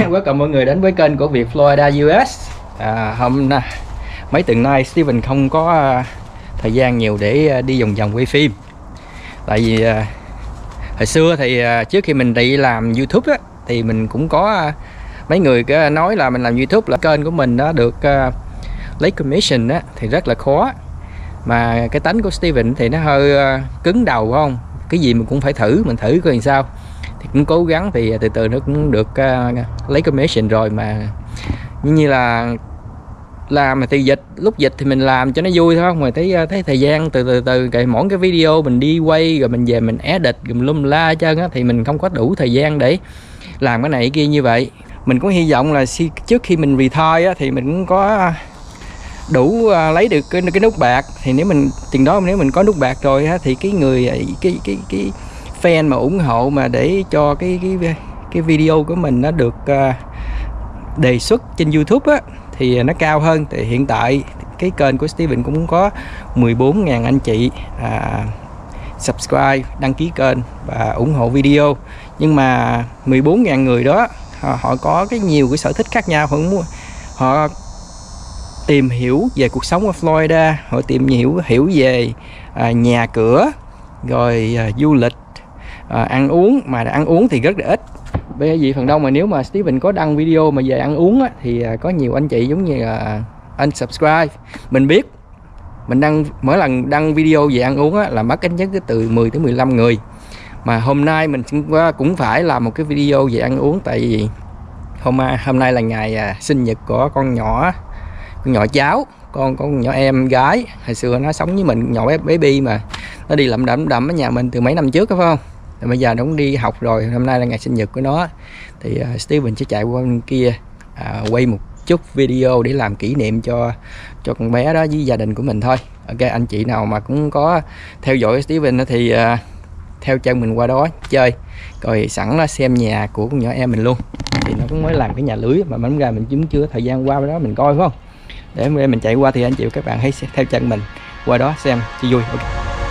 Welcome mọi người đến với kênh của Việt Florida US. Mấy tuần nay Steven không có thời gian nhiều để đi vòng vòng quay phim. Tại vì hồi xưa thì trước khi mình đi làm YouTube á, thì mình cũng có mấy người nói là mình làm YouTube là kênh của mình nó được lấy commission á, thì rất là khó. Mà cái tánh của Steven thì nó hơi cứng đầu, phải không? Cái gì mình cũng phải thử, mình thử coi làm sao. Thì cũng cố gắng thì từ từ nó cũng được lấy commission rồi. Mà như là làm mà thì lúc dịch thì mình làm cho nó vui thôi, mà thấy thời gian từ từ mỗi cái video mình đi quay rồi mình về mình edit rồi lum la chân á, thì mình không có đủ thời gian để làm cái này cái kia như vậy. Mình cũng hy vọng là trước khi mình retire á, thì mình cũng có đủ lấy được cái nút bạc. Thì nếu mình tiền đó nếu mình có nút bạc rồi á, thì cái người cái fan mà ủng hộ mà để cho cái video của mình nó được đề xuất trên YouTube á, thì nó cao hơn. Thì hiện tại cái kênh của Steven cũng có 14.000 anh chị subscribe, đăng ký kênh và ủng hộ video. Nhưng mà 14.000 người đó họ có nhiều cái sở thích khác nhau. Họ tìm hiểu về cuộc sống ở Florida, họ tìm hiểu về nhà cửa, rồi du lịch, ăn uống. Mà ăn uống thì rất là ít, bởi vì phần đông mà nếu mà Steven có đăng video mà về ăn uống á, thì có nhiều anh chị giống như là unsubscribe. Mình biết mình mỗi lần đăng video về ăn uống á, là mất ít nhất từ 10 tới 15 người. Mà hôm nay mình cũng phải làm một cái video về ăn uống, tại vì hôm nay là ngày sinh nhật của con nhỏ cháu, con nhỏ em gái. Hồi xưa nó sống với mình, nhỏ baby mà nó đi lẩm đẩm ở nhà mình từ mấy năm trước, phải không? Rồi bây giờ nó cũng đi học rồi. Hôm nay là ngày sinh nhật của nó, thì Steven sẽ chạy qua bên kia quay một chút video để làm kỷ niệm cho con bé đó với gia đình của mình thôi. Ok, anh chị nào mà cũng có theo dõi Steven thì theo chân mình qua đó chơi, rồi sẵn là xem nhà của con nhỏ em mình luôn. Thì nó cũng mới làm cái nhà lưới mà mình ra mình cũng chưa thời gian qua đó mình coi, phải không? Để mình chạy qua thì anh chị các bạn hãy theo chân mình qua đó xem cho vui. Okay.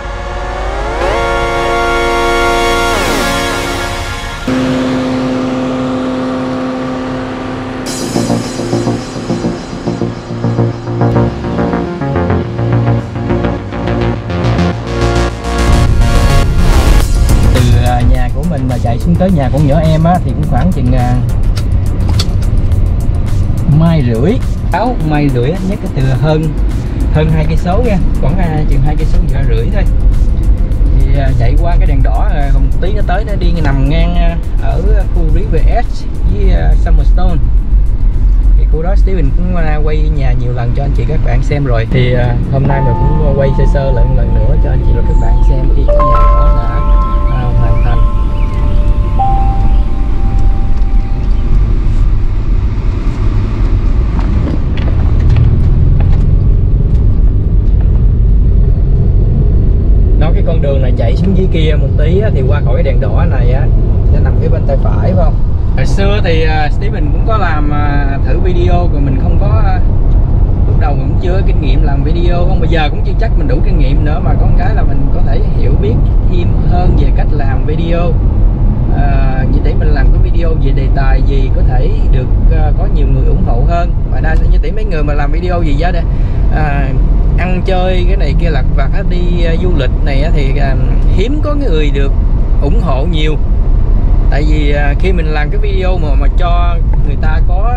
Từ nhà của mình mà chạy xuống tới nhà con nhỏ em á, thì cũng khoảng chừng mai rưỡi, nhất cái từ hơn 2 cây số nha, khoảng chừng 2 cây số rưỡi thôi. Thì chạy qua cái đèn đỏ một tí nó tới, nó đi nằm ngang ở khu River Edge với Summerstone. Thì khu đó Steven cũng quay nhà nhiều lần cho anh chị các bạn xem rồi. Thì hôm nay mình cũng quay sơ lần nữa cho anh chị và các bạn xem khi cái nhà đó đã hoàn thành. Con đường này chạy xuống dưới kia một tí thì qua khỏi cái đèn đỏ này á, nó nằm phía bên tay phải, phải không? Hồi xưa thì Steven cũng có làm thử video, rồi mình không có, lúc đầu mình cũng chưa có kinh nghiệm làm video, không bây giờ cũng chưa chắc mình đủ kinh nghiệm nữa, mà có một cái là mình có thể hiểu biết thêm hơn về cách làm video, như để mình làm cái video về đề tài gì có thể được có nhiều người ủng hộ hơn. Mà đa như tỷ mấy người mà làm video gì đó ăn chơi cái này kia lặt vặt đi du lịch này thì hiếm có người được ủng hộ nhiều. Tại vì khi mình làm cái video mà cho người ta có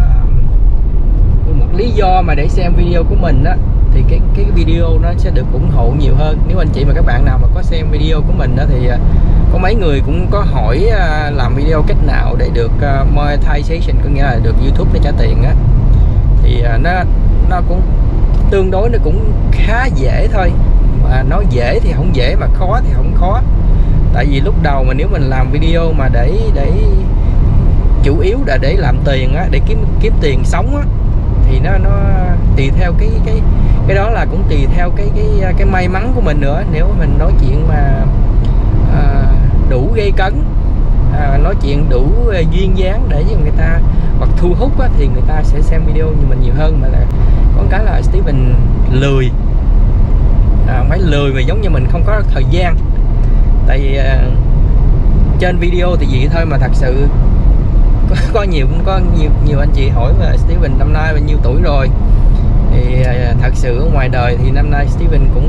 một lý do mà để xem video của mình á, thì cái video nó sẽ được ủng hộ nhiều hơn. Nếu anh chị mà các bạn nào mà có xem video của mình đó, thì có mấy người cũng có hỏi làm video cách nào để được monetization, có nghĩa là được YouTube để trả tiền á. Thì nó cũng tương đối, nó cũng khá dễ thôi. Mà nói dễ thì không dễ, mà khó thì không khó. Tại vì lúc đầu mà nếu mình làm video mà để chủ yếu là để làm tiền á, để kiếm tiền sống á, thì nó tùy theo cái đó, là cũng tùy theo cái may mắn của mình nữa. Nếu mình nói chuyện mà đủ gây cấn, nói chuyện đủ duyên dáng để cho người ta hoặc thu hút á, thì người ta sẽ xem video như mình nhiều hơn. Mà là có cái là Steven lười, không phải lười mà giống như mình không có thời gian. Tại vì trên video thì vậy thôi, mà thật sự có nhiều anh chị hỏi là Steven năm nay bao nhiêu tuổi rồi. Thì thật sự ở ngoài đời thì năm nay Steven cũng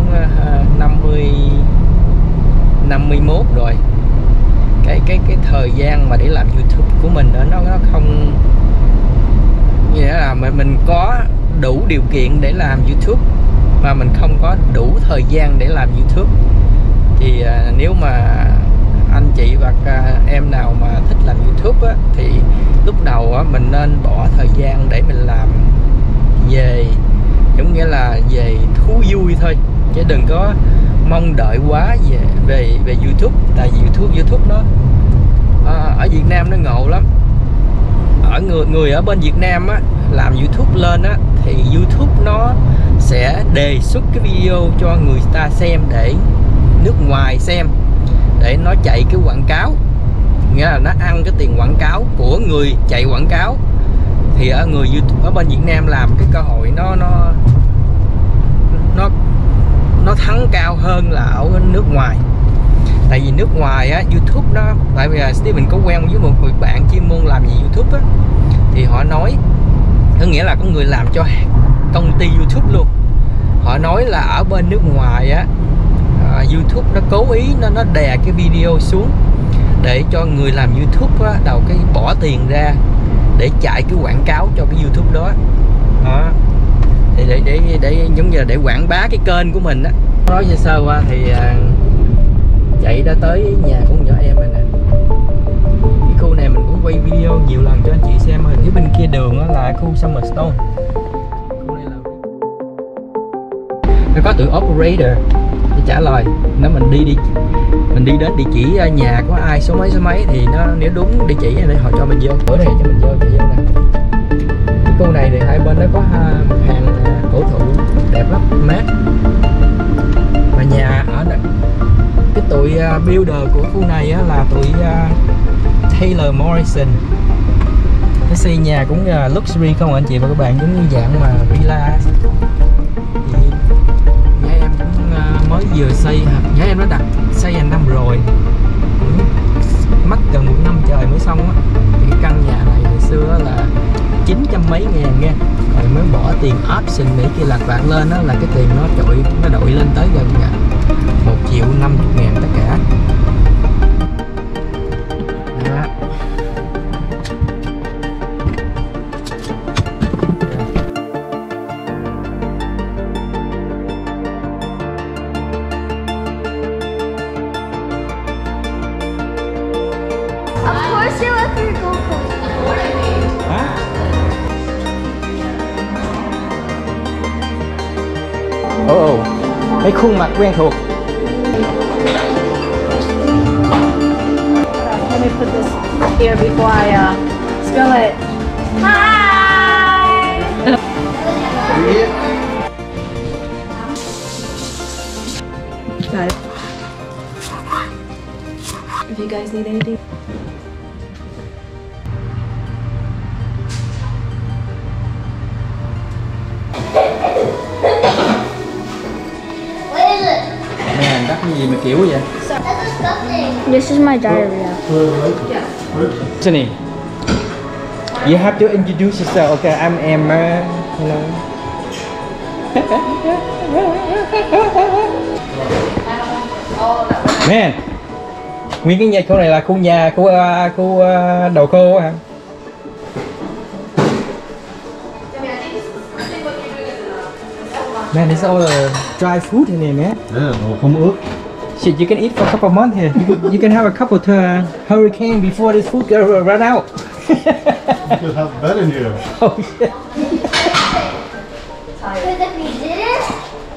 51 rồi. Cái thời gian mà để làm YouTube của mình đó, nó không, nghĩa là mình có đủ điều kiện để làm YouTube mà mình không có đủ thời gian để làm YouTube. Thì nếu mà anh chị hoặc em nào mà thích làm YouTube á, thì lúc đầu á, mình nên bỏ thời gian để mình làm về, giống nghĩa là về thú vui thôi, chứ đừng có mong đợi quá về YouTube. Tại vì YouTube nó ở Việt Nam nó ngộ lắm. Ở người ở bên Việt Nam á, làm YouTube lên á, thì YouTube nó sẽ đề xuất cái video cho người ta xem, để nước ngoài xem, để nó chạy cái quảng cáo, nghĩa là nó ăn cái tiền quảng cáo của người chạy quảng cáo. Thì ở người YouTube ở bên Việt Nam làm cái cơ hội nó thắng cao hơn là ở nước ngoài. Tại vì nước ngoài á, YouTube nó, tại vì Steven có quen với một người bạn chuyên môn làm gì YouTube á, thì họ nói, có nghĩa là có người làm cho công ty YouTube luôn, họ nói là ở bên nước ngoài á, YouTube nó cố ý nó đè cái video xuống để cho người làm YouTube á, đầu cái bỏ tiền ra để chạy cái quảng cáo cho cái YouTube đó. Để giống như là để quảng bá cái kênh của mình á. Nói sơ qua thì chạy đã tới nhà của nhỏ em rồi nè. Cái khu này mình cũng quay video nhiều lần cho anh chị xem rồi. Phía bên kia đường đó là khu Summerstone. Khu này là nó có từ operator để trả lời. Nếu mình đi đến địa chỉ nhà của ai số mấy thì nó, nếu đúng địa chỉ để họ cho mình vô. Bữa này cho mình vô nè. Cái khu này thì hai bên nó có hàng cổ thụ đẹp lắm, mát. Mà nhà ở đây, cái tụi builder của khu này á, là tụi Taylor Morrison. Cái xây nhà cũng luxury không anh chị và các bạn, giống như dạng mà villa. Thì nhà em cũng mới vừa xây, nhà em nó đặt xây hàng năm rồi, cũng mất gần 1 năm trời mới xong á. Thì cái căn nhà này hồi xưa là 900 mấy ngàn nha, rồi mới bỏ tiền option để kia lạc vặt lên đó, là cái tiền nó đội lên tới gần 1.050.000 tất cả. Đó. Of course you let her go first. Hả? Ồ, cái khuôn mặt quen thuộc. Let me put this here before I spill it. Hi! Got it. If you guys need anything. What is it? Nè, đắp cái gì mà kiểu vậy? That's a stuffing. This is my diarrhea. Sunny, you have to introduce yourself. Okay, I'm Emma. Hello. Man, nguyên cái nhà khu này là khu đầu khô hả? Man, it's all dry food in here, man. Không ướt. Shit, you can eat for a couple of months here. You can have a couple to hurricane before this food run out. You could have bed in here. Oh shit. Because if we didn't,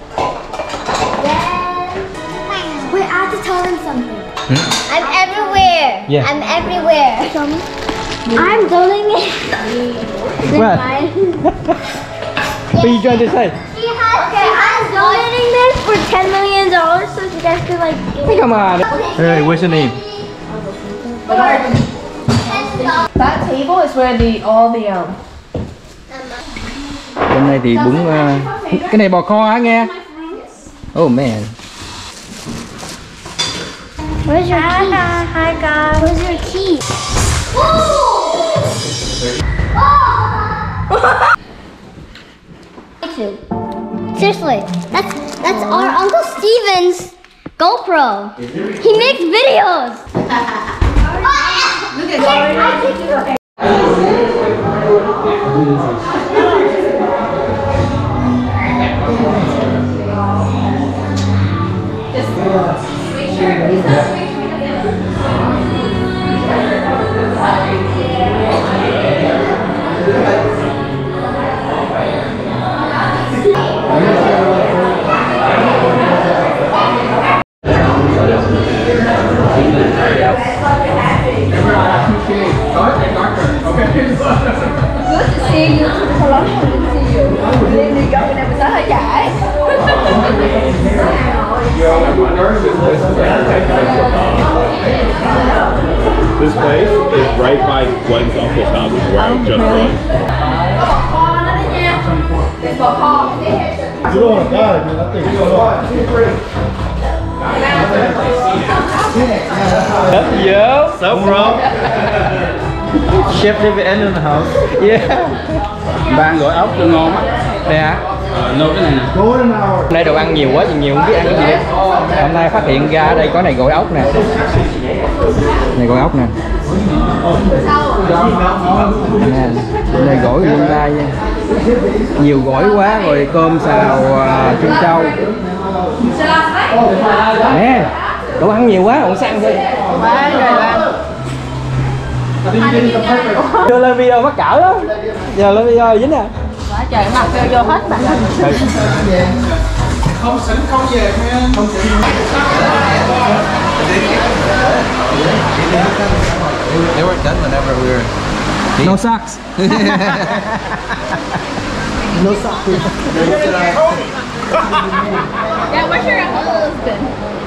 then... Wait, I have to tell them something. I'm everywhere. Yeah. I'm everywhere. I'm doing it. What? What are you trying to say? I'm donating this for $10 million so you guys could like give it. Come on. Hey, what's your name? That table is where all the Hôm nay thì bún cái này bò kho hả nghe? Oh man. Where's your key? Hi guys. Where's your key? Whoa! Seriously, that's our Uncle Steven's GoPro. He makes videos. Look at This place is right by Gwen's uncle's house, where I just was. You don't want to die, dude. I think you don't want to. Yo, So bro. Chef David N in the house. yeah. Bạn gọi ốc cho ngon á. Đây hả? Nấu cái này nè. Go in an hour. Hôm nay đồ ăn nhiều quá, nhiều không biết ăn cái gì. Hôm nay phát hiện ra ở đây có này gỏi ốc nè. Này gỏi ốc nè. Nè, này gỏi lương lai nha. Nhiều gỏi quá rồi cơm xào trân châu. Nè, đồ ăn nhiều quá, còn sang thôi. Quá rồi bạn. Chưa lên video mắc cỡ đó. Giờ lên video dính nè. Quá trời mặt vô hết bạn. Không xỉn không về nha. Không xỉn. They weren't done whenever we were. No socks. No socks. Yeah, where's your husband?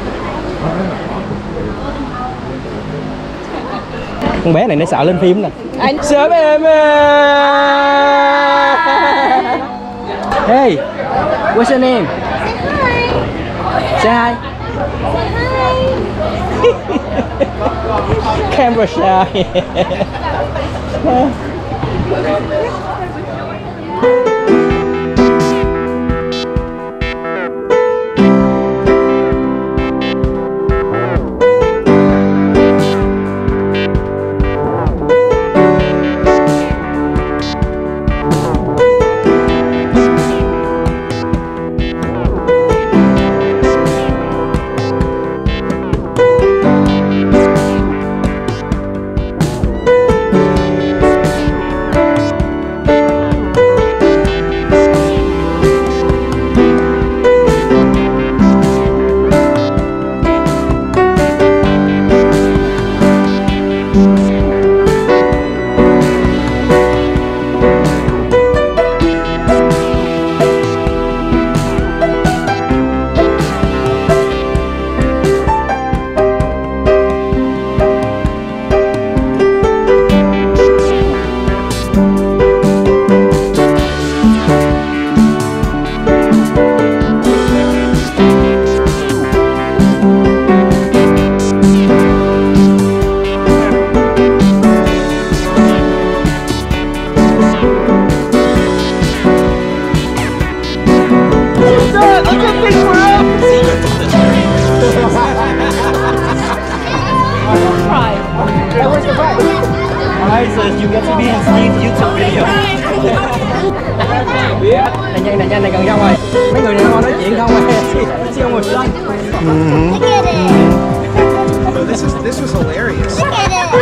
Con bé này nó sợ lên phim nè. Anh Sớm em. Hey, what's your name? Say hi. Camera shy. You get to be in Steve's YouTube video. Này nhanh này gần xong rồi. Mấy người này ngon nói chuyện không siêu một lần. Look at it. So this was hilarious. Look at it.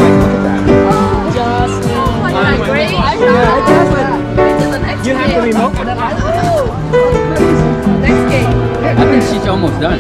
great. You have the remote for that house? Next game. I think she's almost done.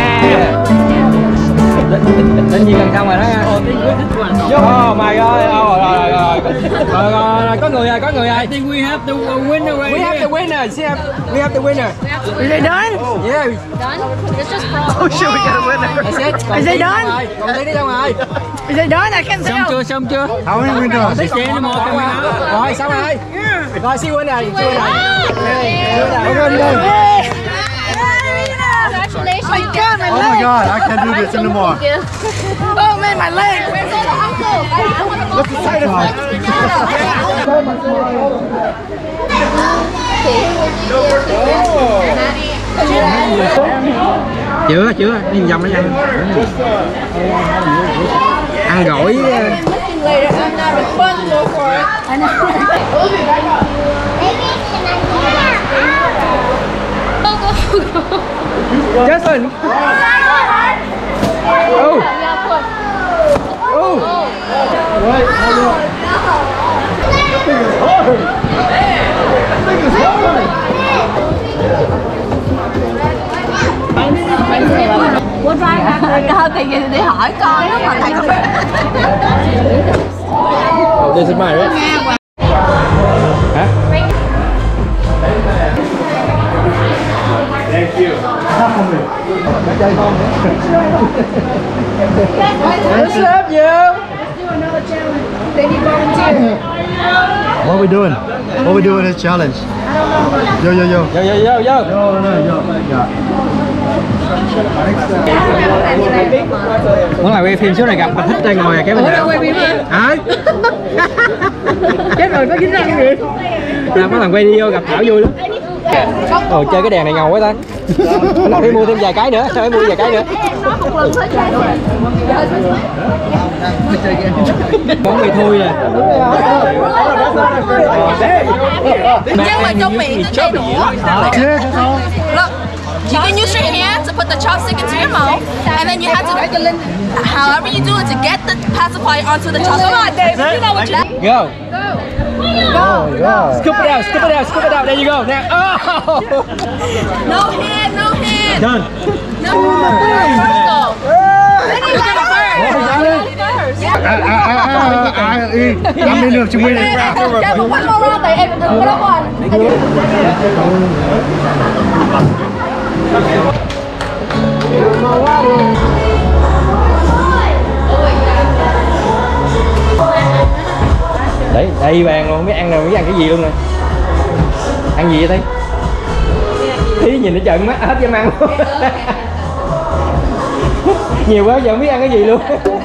Tên gì gần xong rồi đó nha. Oh my god. Rồi, có người rồi. I think we have the winner right We have the winner. We have the winner. Is it done? Yeah. Done? It's just frozen. Oh shit, we got a winner. That's it. Is it done? Còn tí đi xong rồi. Is it done? I can't tell. Xong chưa? How many we done? It's the animal coming out. Rồi xong rồi. Rồi siêu winner. Hey. Siêu winner. Hey. Congratulations. Oh my god, my Oh my god, I can't do this anymore. Oh man, my leg. Where's all the uncles? I want to What's the side effect? Chưa, đi vòng đi ăn. Ăn gỏi. Later, I'm not responsible for it. I know. Jason. Oh. Oh. Right, hold on. This thing is hard. This thing is hard. Con thì đi hỏi con đó mà thầy Oh, this is mine, right? Hả? Thank you. What's up, you? What are we doing? What are we doing this challenge? Yo, yo, yo. Vô. Yo, no, yo. Yeah. Muốn là quay phim số này gặp mà thích đây ngồi cái bên nào? Hả? Chết rồi, có dính răng gì? Là mấy thằng quay video gặp Thảo vui lắm. Ồ, chơi cái đèn này ngầu quá ta. Nó phải mua thêm vài cái nữa, sao phải mua vài cái nữa? Có người thui nè. Nhưng mà trong miệng nó chảy đũa. Look, you can use your hand to put the chopstick into your mouth, and then you have to, however you do it, to get the pacifier onto the chopstick. Come on, Dave, you know what you do. Go. Scoop it out. There you go. Now. Oh. No hand. Done. No. First though. Then you gotta first. I'm in to win it. Yeah, but one more round, tại em đừng có đó còn. Đấy, đây bàn luôn, biết ăn nào, biết ăn cái gì luôn nè. Ăn gì vậy Tí? Tí nhìn nó trợn mắt hết dám ăn luôn. Nhiều quá giờ không biết ăn cái gì luôn.